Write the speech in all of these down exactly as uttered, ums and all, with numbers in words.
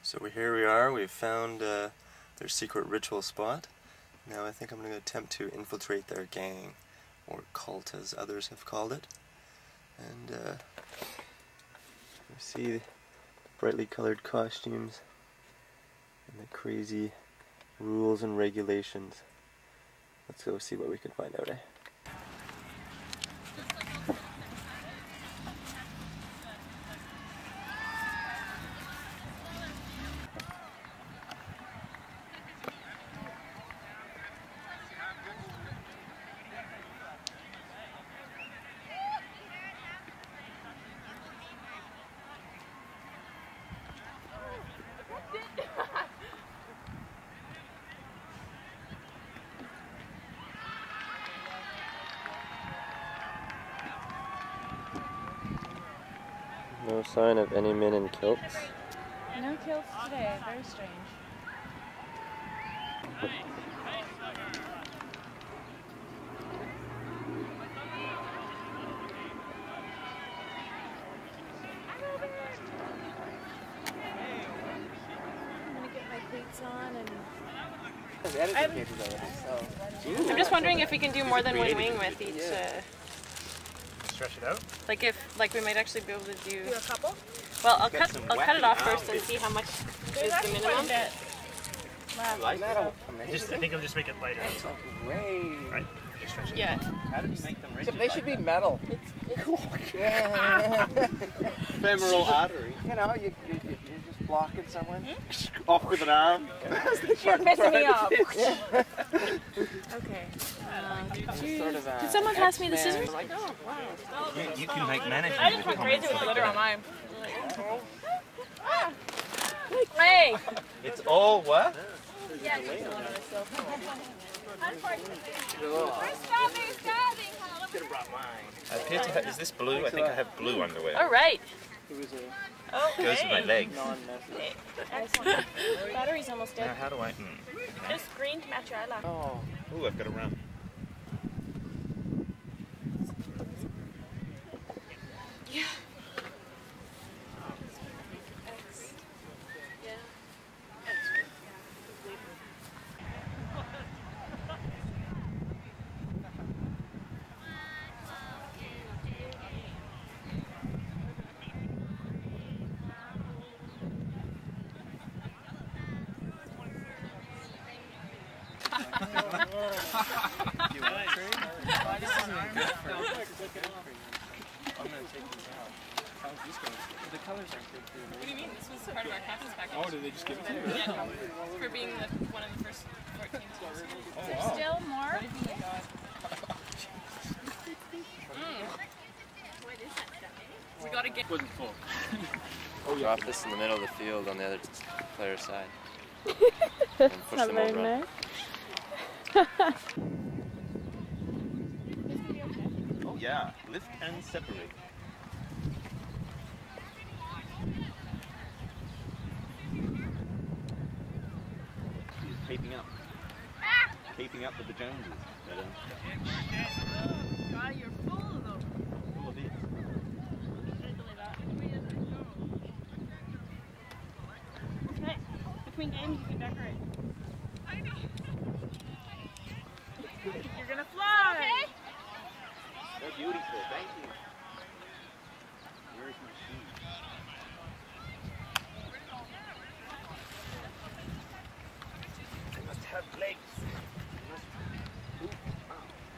So here we are, we've found uh, their secret ritual spot. Now I think I'm going to attempt to infiltrate their gang, or cult as others have called it. And uh, you see the brightly colored costumes and the crazy rules and regulations. Let's go see what we can find out, eh? No sign of any men in kilts. No kilts today, very strange. I'm gonna get my cleats on and... I'm, I'm just wondering if we can do more than one wing with each... Uh, Stretch it out? like if, like we might actually be able to do... Do a couple? Well, I'll cut, I'll cut it off first and see how much is the minimum. Like that? Just, I think it'll just make it lighter. That's way. Right? Just stretch it. Yeah. How do you make them rigid? They should be metal. It's, it's femoral artery. You know, you, you, you, you're just blocking someone. Hmm? Off with an arm. You're pissing me off. okay. Uh, did, you, sort of a did someone pass me the scissors? Like, oh, wow. You, you can make management. I just went crazy with the glitter on mine. Hey! It's all what? Yeah, she's a little still. Unfortunately. We're stopping, stopping. Should have brought mine. I appear to have, is this blue? I think I have blue underwear. All right. It was a Oh, Goes with my legs. non-necessary. Battery's almost Now dead. how do I... Hmm. Just green to match your eyelash. Oh. Ooh, I've got a run. Yeah. The colors aren't good for you. What do you mean? This was part of our cactus package. Oh, did they just give it to you? Yeah, for being the, one of the first fourteen schools. Oh, wow. Still more? Mm. We gotta get... Wasn't full. Oh, yeah. Drop this in the middle of the field on the other player's side. That's push not them very over. nice. Oh yeah, lift and separate. He's keeping up. Keeping up with the Joneses. But, uh, God, you're full of them. full of it. Okay, between games you can decorate. You're gonna fly! Okay. They're beautiful, thank you. Where's my shoe? They must have legs. They must... Ooh, wow.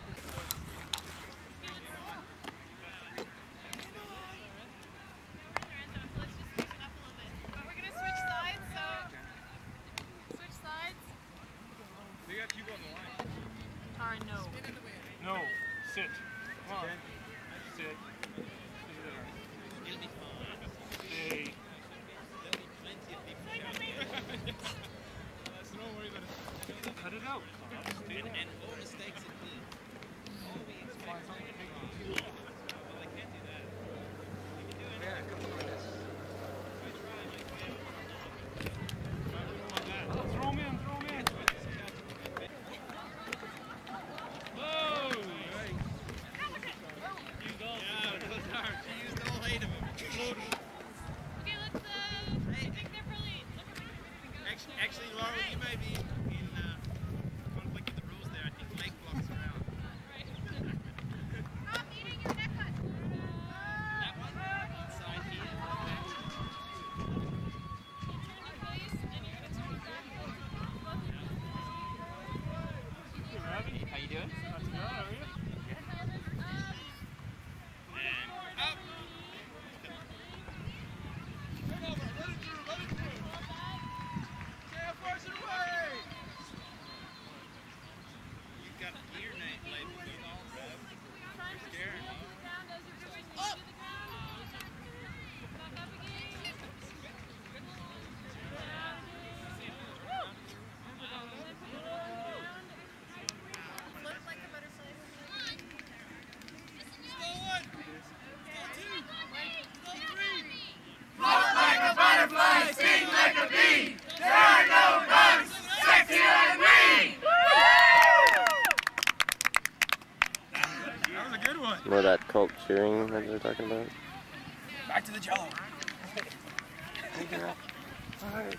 We're gonna switch sides, so... Switch sides. They got you on the line. Or no. No, sit. Come on. Sit. It'll be fine. doing? More of that cult cheering that they're talking about. Back to the jello. Alright.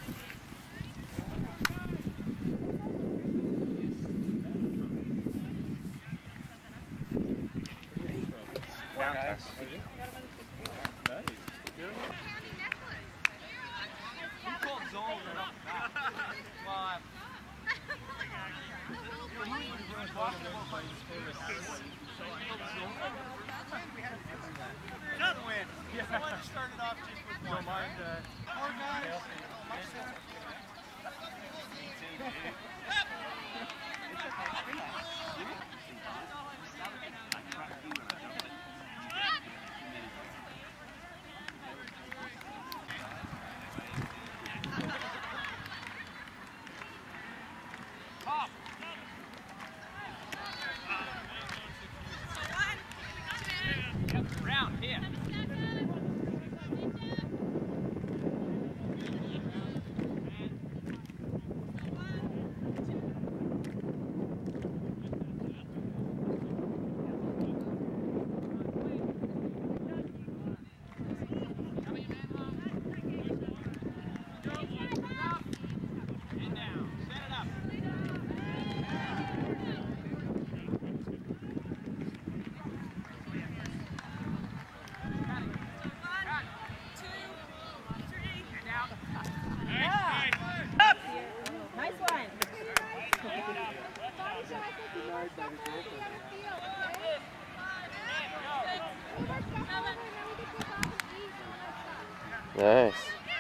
Nice.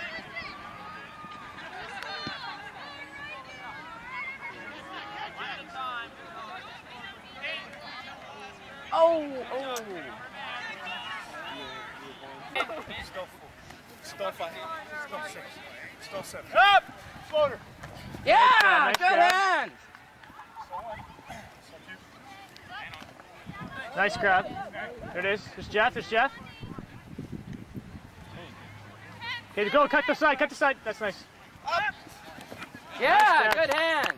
Oh, oh. Still five. Still six. Still seven. Up! Floater. Yeah, nice good grab. hand. Nice grab. There it is. There's Jeff. There's Jeff. Okay, go. Cut the side. Cut the side. That's nice. Yeah, Nice, good hand.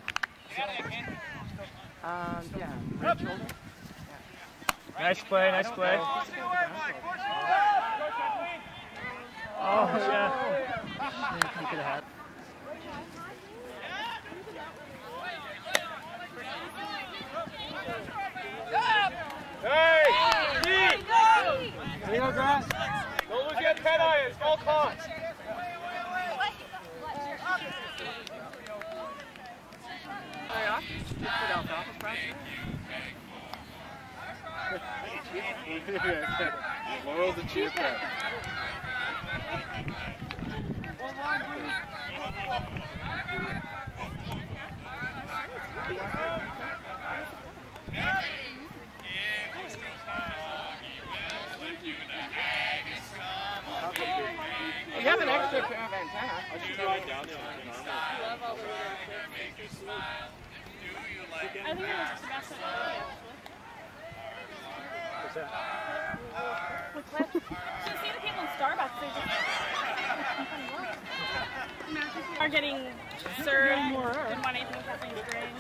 Um, yeah. Up. Nice play. Nice play. Oh, Jeff. You could have had. Hey! Deep! There you go, Grant. Don't lose your pen eye. It's all costs. Loyal to cheer prep. You have an extra pair of antenna. I should tell you. I think it was Sebastian. What's that? What's that? So see the people in Starbucks, they just are getting served and want anything with caffeine drink.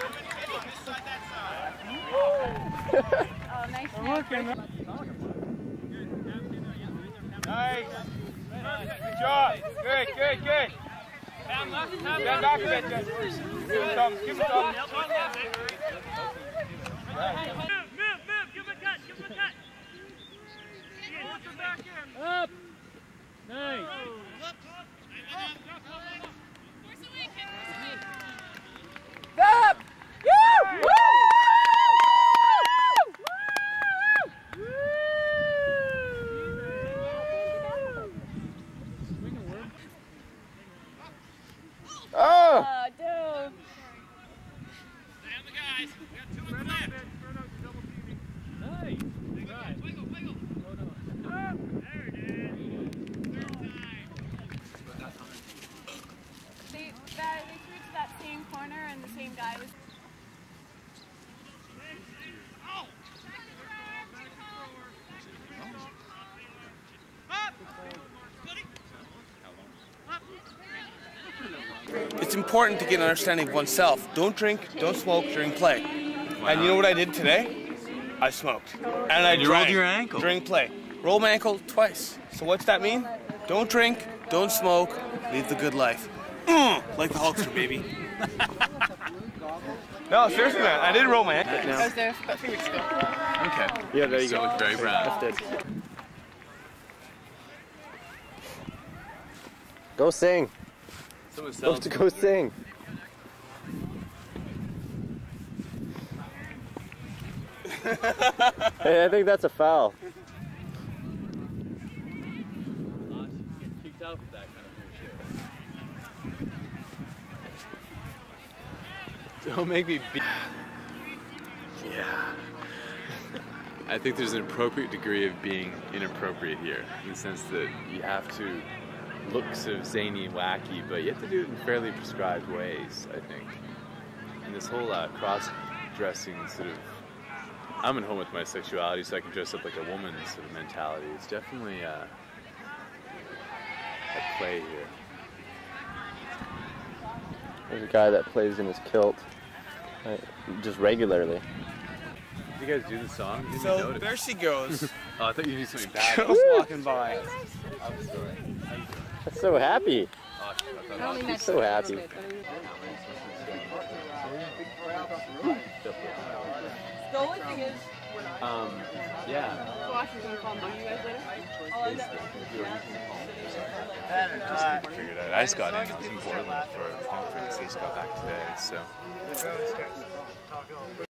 Oh, nice. Nice. Good job. Good, good, good. Stand back a bit, Jeff. Give him some. Give him some. Move, move, give him a cut, give him a cut. Up. Nice. Up! Woo! Woo! guy was. It's important to get an understanding of oneself. Don't drink, don't smoke during play. And you know what I did today? I smoked. And I You drank rolled your ankle. during play. Rolled my ankle twice. So what's that mean? Don't drink, don't smoke, live the good life. Mm, like the Hulkster, baby. No, seriously, man. I did roll my ankle. I was there about three weeks ago. Okay. Yeah, there you So go. it's very brown. That's it. Go sing. Someone Go, sells to go sing. Hey, I think that's a foul. kicked out with that kind of bullshit. Don't make me be. Yeah. I think there's an appropriate degree of being inappropriate here, in the sense that you have to look sort of zany and wacky, but you have to do it in fairly prescribed ways, I think. And this whole uh, cross-dressing sort of, I'm at home with my sexuality, so I can dress up like a woman sort of mentality. It's definitely uh, at play here. There's a guy that plays in his kilt, uh, just regularly. Did you guys do the song? You didn't So notice. there she goes. Oh, I thought you knew something bad. Girls walking by. I'm sorry. I'm so happy. Oh, I thought I only I'm met so happy. The only thing is, Um, yeah. Washington called you guys later. Oh, I know. Figured out. I just got in. I was in Portland for a conference. I just got back today, so.